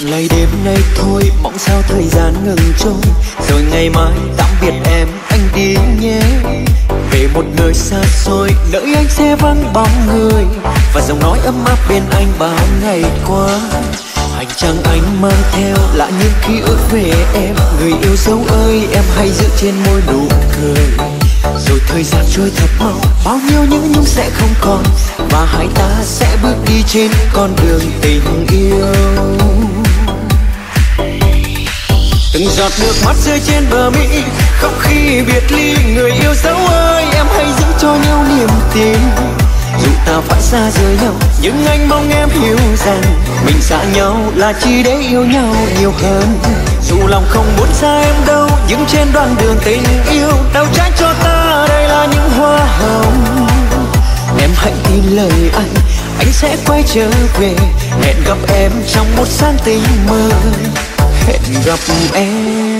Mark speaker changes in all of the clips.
Speaker 1: Ngày đêm nay thôi, mong sao thời gian ngừng trôi, rồi ngày mai tạm biệt em, anh đi nhé. Về một nơi xa xôi, nơi anh sẽ vắng bóng người, và giọng nói ấm áp bên anh bao ngày qua. Hành trang anh mang theo là những ký ức về em, người yêu dấu ơi, em hãy giữ trên môi nụ cười. Rồi thời gian trôi thật mau, bao nhiêu những nhung sẽ không còn, và hai ta sẽ bước đi trên con đường tình yêu. Từng giọt nước mắt rơi trên bờ mi, khóc khi biệt ly. Người yêu dấu ơi, em hãy giữ cho nhau niềm tin. Dù ta phải xa rời nhau, nhưng anh mong em hiểu rằng mình xa nhau là chỉ để yêu nhau nhiều hơn. Dù lòng không muốn xa em đâu, nhưng trên đoạn đường tình yêu, đâu trái cho ta đây là những hoa hồng. Em hãy tin lời anh sẽ quay trở về. Hẹn gặp em trong một sáng tình mơ, hẹn gặp em.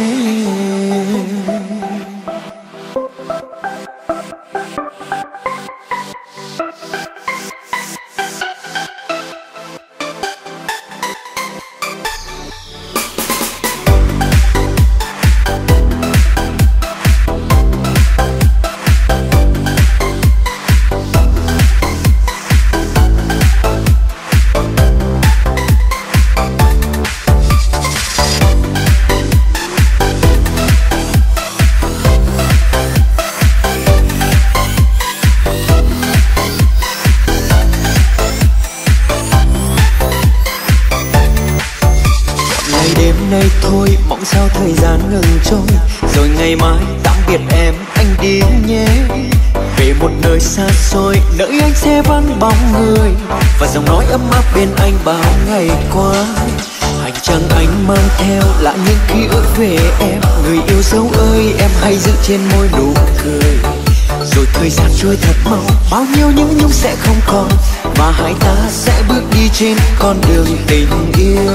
Speaker 1: Nay thôi, mong sao thời gian ngừng trôi, rồi ngày mai tạm biệt em, anh đi nhé. Về một nơi xa xôi, nơi anh sẽ vắng bóng người, và giọng nói ấm áp bên anh bao ngày qua. Hành trang anh mang theo là những ký ức về em, người yêu dấu ơi, em hãy giữ trên môi nụ cười. Rồi thời gian trôi thật mau, bao nhiêu những nhung sẽ không còn, và hai ta sẽ bước đi trên con đường tình yêu.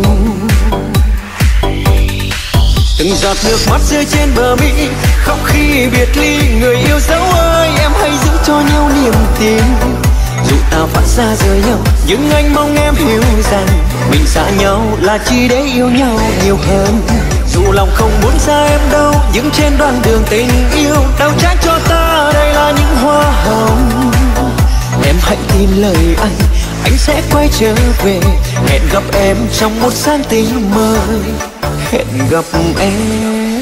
Speaker 1: Từng giọt nước mắt rơi trên bờ mi, khóc khi biệt ly. Người yêu dấu ơi, em hãy giữ cho nhau niềm tin. Dù ta phải xa rời nhau, nhưng anh mong em hiểu rằng mình xa nhau là chỉ để yêu nhau nhiều hơn. Dù lòng không muốn xa em đâu, nhưng trên đoạn đường tình yêu, đâu trái cho ta đây là những hoa hồng. Em hãy tin lời anh sẽ quay trở về. Hẹn gặp em trong một sáng tình mơ, hẹn gặp em.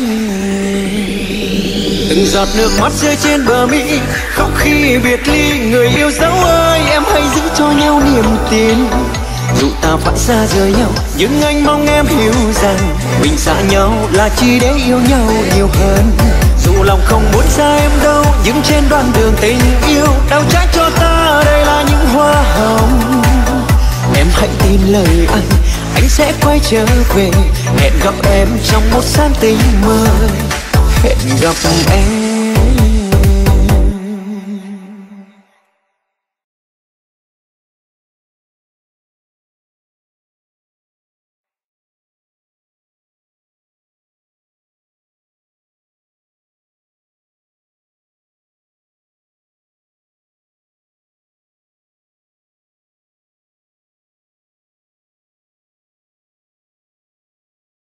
Speaker 1: Từng giọt nước mắt rơi trên bờ mi, khóc khi biệt ly. Người yêu dấu ơi, em hãy giữ cho nhau niềm tin. Dù ta phải xa rời nhau, nhưng anh mong em hiểu rằng mình xa nhau là chỉ để yêu nhau nhiều hơn. Dù lòng không muốn xa em đâu, nhưng trên đoạn đường tình yêu, đâu trái cho ta đây là những hoa hồng. Em hãy tin lời anh sẽ quay trở về. Hẹn gặp em trong một sáng tình mơ, hẹn gặp em.